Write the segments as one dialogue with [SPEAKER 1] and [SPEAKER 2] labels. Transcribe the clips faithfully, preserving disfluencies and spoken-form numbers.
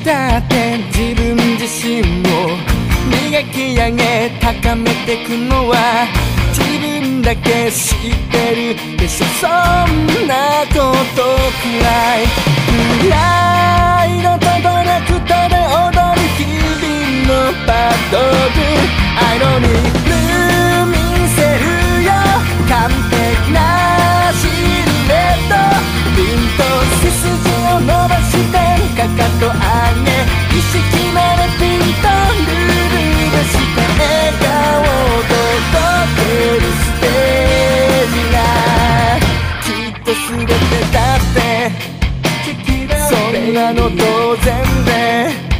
[SPEAKER 1] だって自分自身を磨き上げ高めてくのは自分だけ知ってるでしょ。そんなことくらいプライドと努力とで踊る日々のバトル。アイロニック見せるよ完璧なシルエット。ピンと背筋を伸ばしてかかと上げ意識までピンとルール出して笑顔を届けるステージがきっと全てだってそんなの当然で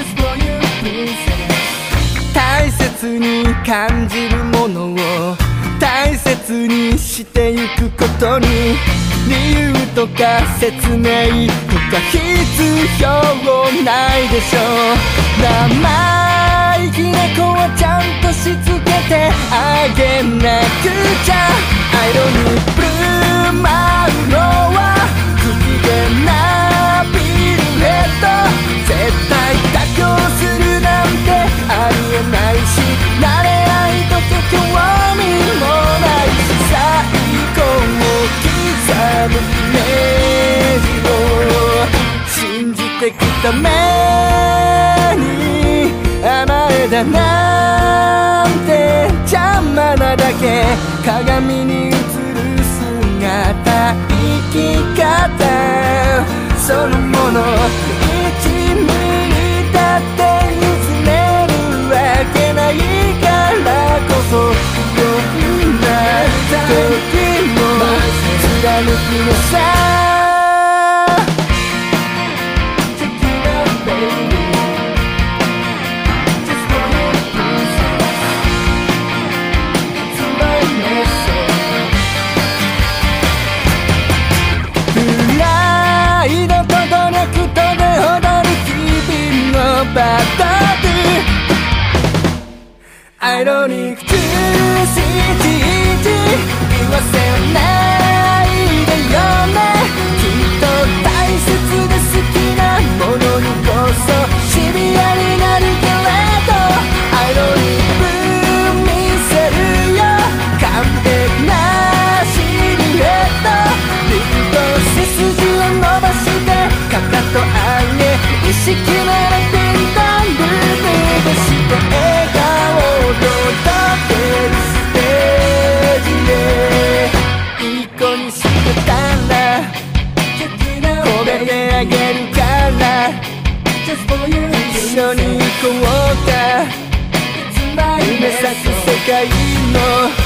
[SPEAKER 1] 大切に感じるものを大切にしてゆくことに理由とか説明とか必要ないでしょう。生意気な子はちゃんとしつけてあげなくちゃ。アイロニックブルー舞うのは不機嫌なピルエット。絶対妥協するなんてありえないし慣れないと興味もないし最高を刻むイメージを信じてきた目に甘えだなんて邪魔なだけ。鏡に映る姿生き方そのものいちミリだって譲れるわけないからこそどんな時も貫くのさ。バトルアイロニックツーシティ言わせないでよね。きっと大切で好きなものにこそシビアになるけれどアイロニック見せるよ完璧なシルエット。ピンと背筋を伸ばしてかかと上げ意識までピンあげるから一緒に行こうか。夢咲く世界の